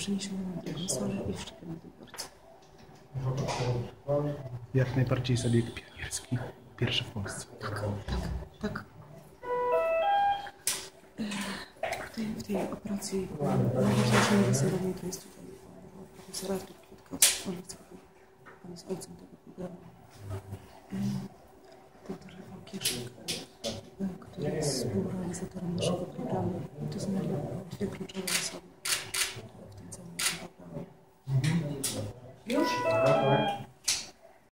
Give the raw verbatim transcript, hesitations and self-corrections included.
przeniesiemy na drugą salę i wszczepiamy w dworcu. Jak najbardziej zabieg pionierski. Pierwszy w Polsce. Tak, tak, tak. W tej, w tej operacji najważniejszym zasobem to jest tutaj profesor Artur Kwiatkowski. On jest, on jest ojcem tego problemu. Doktor Rafał Kieszek, który jest współrealizatorem naszego programu. To są dwie kluczowe osoby.